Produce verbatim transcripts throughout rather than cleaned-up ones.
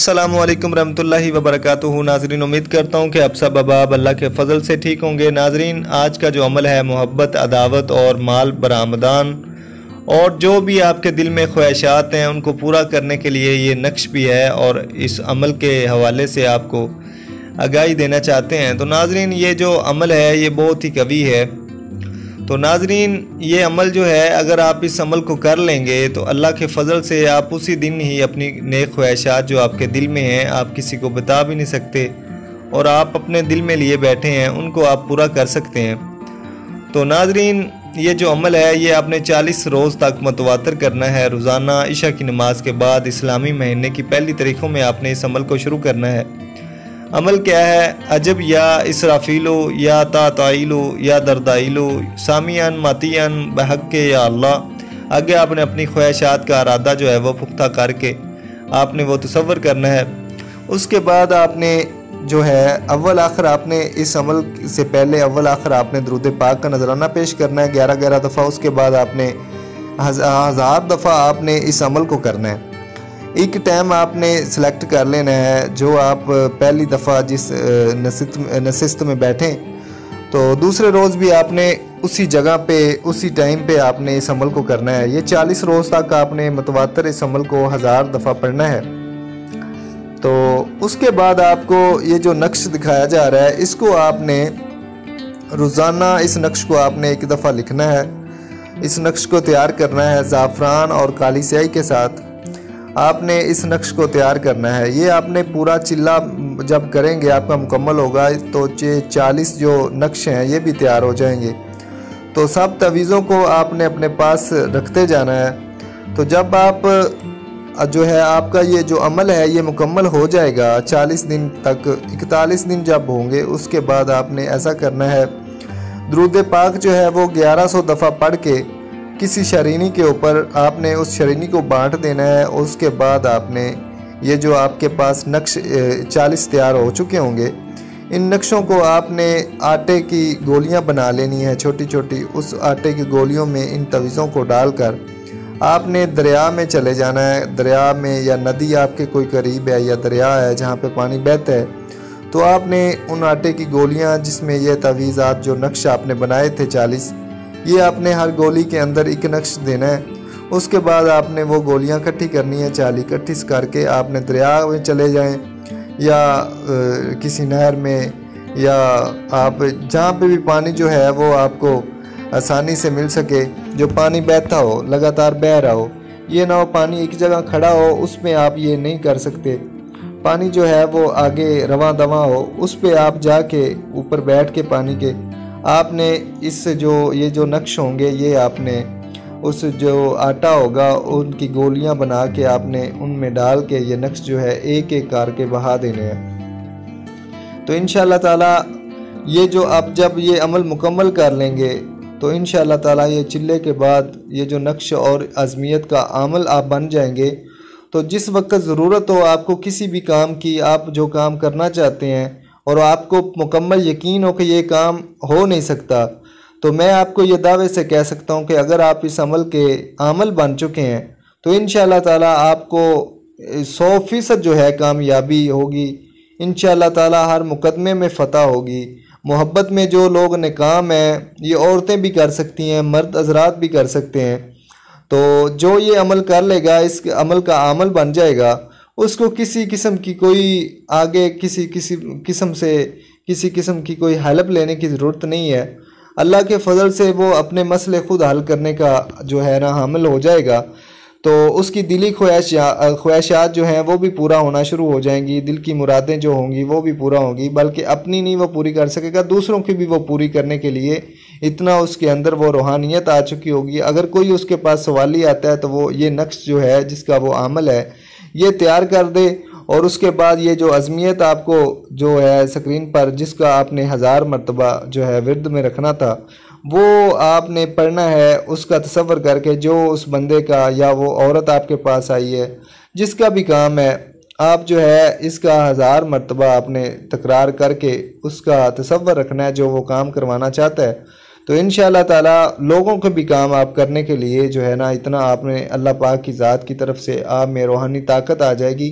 अस्सलामुअलैकुम रहमतुल्लाहि वबरकातुहू। नाजरीन, उम्मीद करता हूँ कि आप सब अबाब अल्लाह के फ़ज़ल से ठीक होंगे। नाजरीन, आज का जो अमल है मोहब्बत, अदावत और माल बरामदान और जो भी आपके दिल में ख्वाहिशात हैं उनको पूरा करने के लिए ये नक्श भी है और इस अमल के हवाले से आपको आगाही देना चाहते हैं। तो नाजरीन, ये जो अमल है ये बहुत ही कवी है। तो नाजरीन, ये अमल जो है अगर आप इस अमल को कर लेंगे तो अल्लाह के फ़ज़ल से आप उसी दिन ही अपनी नेक ख्वाहिशात जो आपके दिल में हैं, आप किसी को बता भी नहीं सकते और आप अपने दिल में लिए बैठे हैं, उनको आप पूरा कर सकते हैं। तो नाजरीन, ये जो अमल है ये आपने चालीस रोज़ तक मतवातर करना है। रोज़ाना इशा की नमाज के बाद इस्लामी महीने की पहली तारीखों में आपने इस अमल को शुरू करना है। अमल क्या है? अजब या इसराफीलो या ताताइलो या दरदाइलो सामियान मातियान बहक या अल्लाह। आगे आपने अपनी ख्वाहिशात का इरादा जो है वो पुख्ता करके आपने वो तसव्वुर करना है। उसके बाद आपने जो है अव्वल आखिर आपने इस अमल से पहले अव्वल आखिर आपने दुरूद पाक का नजराना पेश करना है ग्यारह ग्यारह दफ़ा। उसके बाद आपने हज़ार दफ़ा आपने इस अमल को करना है। एक टाइम आपने सिलेक्ट कर लेना है जो आप पहली दफ़ा जिस नशिस्त नशिस्त में बैठें, तो दूसरे रोज़ भी आपने उसी जगह पे उसी टाइम पे आपने इस अमल को करना है। ये चालीस रोज़ तक आपने मतवातर इस अमल को हज़ार दफ़ा पढ़ना है। तो उसके बाद आपको ये जो नक्श दिखाया जा रहा है इसको आपने रोज़ाना इस नक्श को आपने एक दफ़ा लिखना है। इस नक्श को तैयार करना है ज़ाफ़रान और काली स्याही के साथ। आपने इस नक्श को तैयार करना है। ये आपने पूरा चिल्ला जब करेंगे आपका मुकम्मल होगा तो ये चालीस जो नक्श हैं ये भी तैयार हो जाएंगे। तो सब तवीज़ों को आपने अपने पास रखते जाना है। तो जब आप जो है आपका ये जो अमल है ये मुकम्मल हो जाएगा चालीस दिन तक, इकतालीस दिन जब होंगे उसके बाद आपने ऐसा करना है, दुरूद पाक जो है वो ग्यारह सौ दफ़ा पढ़ के किसी शरीनी के ऊपर आपने उस शरीनी को बांट देना है। उसके बाद आपने ये जो आपके पास नक्श चालीस तैयार हो चुके होंगे, इन नक्शों को आपने आटे की गोलियां बना लेनी है छोटी छोटी। उस आटे की गोलियों में इन तवीज़ों को डालकर आपने दरिया में चले जाना है। दरिया में या नदी आपके कोई करीब है या दरिया है जहाँ पे पानी बहता है, तो आपने उन आटे की गोलियाँ जिसमें यह तवीज़ात जो नक्श आपने बनाए थे चालीस, ये आपने हर गोली के अंदर एक नक्श देना है। उसके बाद आपने वो गोलियां इकट्ठी करनी है, चाली इकट्ठी करके आपने दरिया में चले जाएं या आ, किसी नहर में या आप जहाँ पे भी पानी जो है वो आपको आसानी से मिल सके, जो पानी बहता हो, लगातार बह रहा हो। ये ना हो पानी एक जगह खड़ा हो, उसमें आप ये नहीं कर सकते। पानी जो है वो आगे रवां दवां हो, उस पर आप जाके ऊपर बैठ के पानी के आपने इस जो ये जो नक्श होंगे ये आपने उस जो आटा होगा उनकी गोलियां बना के आपने उनमें डाल के ये नक्श जो है एक एक करके बहा देने हैं। तो इंशाअल्लाह ताला ये जो आप जब ये अमल मुकम्मल कर लेंगे तो इंशाअल्लाह ताला ये चिल्ले के बाद ये जो नक्श और अज़मियत का अमल आप बन जाएंगे। तो जिस वक्त ज़रूरत हो आपको किसी भी काम की, आप जो काम करना चाहते हैं और आपको मुकम्मल यकीन हो कि ये काम हो नहीं सकता, तो मैं आपको ये दावे से कह सकता हूँ कि अगर आप इस अमल के आमल बन चुके हैं तो इंशाअल्लाह ताला आपको सौ फ़ीसद जो है कामयाबी होगी। इंशाअल्लाह ताला हर मुकदमे में फ़तह होगी। मोहब्बत में जो लोग नाकाम हैं ये औरतें भी कर सकती हैं, मर्द हज़रात भी कर सकते हैं। तो जो ये अमल कर लेगा, इस अमल का आमल बन जाएगा, उसको किसी किस्म की कोई आगे किसी किसी किस्म से किसी किस्म की कोई हेल्प लेने की ज़रूरत नहीं है। अल्लाह के फ़ज़ल से वो अपने मसले ख़ुद हल करने का जो है ना हामिल हो जाएगा। तो उसकी दिली ख्वाहिशा ख्वाहिशात जो हैं वो भी पूरा होना शुरू हो जाएंगी। दिल की मुरादें जो होंगी वो भी पूरा होंगी, बल्कि अपनी नहीं वो पूरी कर सकेगा, दूसरों की भी वो पूरी करने के लिए इतना उसके अंदर वो रूहानियत आ चुकी होगी। अगर कोई उसके पास सवाली आता है तो वो ये नक्श जो है जिसका वो अमल है ये तैयार कर दे। और उसके बाद ये जो अज़मियत आपको जो है स्क्रीन पर जिसका आपने हज़ार मरतबा जो है विर्द में रखना था वो आपने पढ़ना है। उसका तसव्वुर करके जो उस बंदे का या वो औरत आपके पास आई है जिसका भी काम है, आप जो है इसका हज़ार मरतबा आपने तकरार करके उसका तसव्वुर रखना है जो वो काम करवाना चाहता है। तो इंशाअल्लाह ताला लोगों को भी काम आप करने के लिए जो है ना इतना आपने अल्लाह पाक की ज़ात की तरफ से आप में रूहानी ताकत आ जाएगी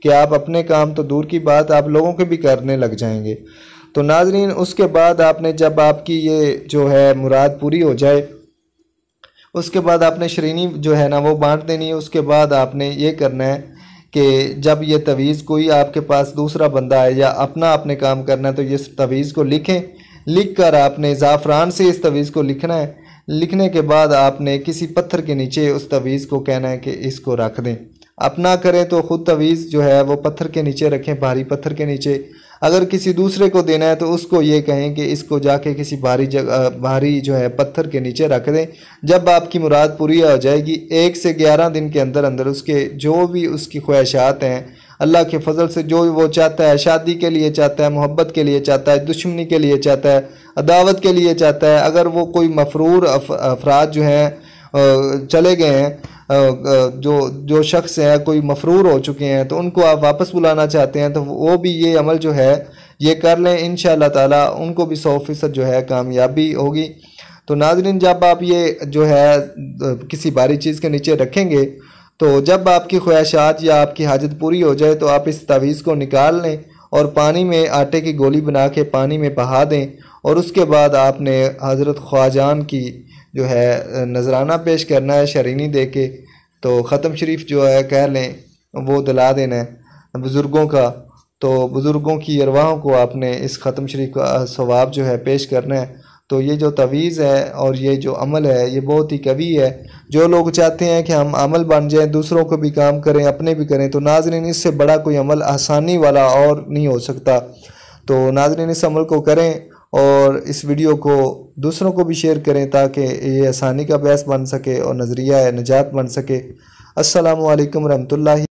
कि आप अपने काम तो दूर की बात आप लोगों के भी करने लग जाएंगे। तो नाजरीन, उसके बाद आपने जब आपकी ये जो है मुराद पूरी हो जाए, उसके बाद आपने श्रेणी जो है ना वो बांट देनी है। उसके बाद आपने ये करना है कि जब ये तवीज़ कोई आपके पास दूसरा बंदा आए या अपना आपने काम करना है तो ये तवीज़ को लिखें। लिख कर आपने ज़ाफ़रान से इस तवीज़ को लिखना है। लिखने के बाद आपने किसी पत्थर के नीचे उस तवीज़ को कहना है कि इसको रख दें। आप ना करें तो ख़ुद तवीज़ जो है वो पत्थर के नीचे रखें, भारी पत्थर के नीचे। अगर किसी दूसरे को देना है तो उसको ये कहें कि इसको जाके किसी भारी जगह भारी जो है पत्थर के नीचे रख दें। जब आपकी मुराद पूरी हो जाएगी, एक से ग्यारह दिन के अंदर अंदर उसके जो भी उसकी ख्वाहिशात हैं अल्लाह के फजल से, जो वो चाहता है, शादी के लिए चाहता है, मोहब्बत के लिए चाहता है, दुश्मनी के लिए चाहता है, अदावत के लिए चाहता है, अगर वो कोई मफरूर अफराद जो हैं चले गए हैं, जो जो शख्स है कोई मफरूर हो चुके हैं तो उनको आप वापस बुलाना चाहते हैं तो वो भी ये अमल जो है ये कर लें। इंशाअल्लाह ताला उनको भी सौ फीसद जो है कामयाबी होगी। तो नाज़रीन, जब आप ये जो है किसी भारी चीज़ के नीचे रखेंगे तो जब आपकी ख्वाहिशात या आपकी हाजत पूरी हो जाए तो आप इस तावीज़ को निकाल लें और पानी में आटे की गोली बना के पानी में बहा दें। और उसके बाद आपने हज़रत ख्वाजान की जो है नजराना पेश करना है शरीनी दे के। तो ख़त्म शरीफ जो है कह लें वो दिला देना है बुज़ुर्गों का। तो बुज़ुर्गों की अरवाहों को आपने इस ख़त्म शरीफ का सवाब जो है पेश करना है। तो ये जो तवीज़ है और ये जो अमल है ये बहुत ही कवी है। जो लोग चाहते हैं कि हम अमल बन जाएं, दूसरों को भी काम करें, अपने भी करें, तो नाज़रीन इससे बड़ा कोई अमल आसानी वाला और नहीं हो सकता। तो नाज़रीन इस अमल को करें और इस वीडियो को दूसरों को भी शेयर करें ताकि ये आसानी का बयास बन सके और नज़रिया नजात बन सके। अस्सलामु अलैकुम रहमतुल्लाहि।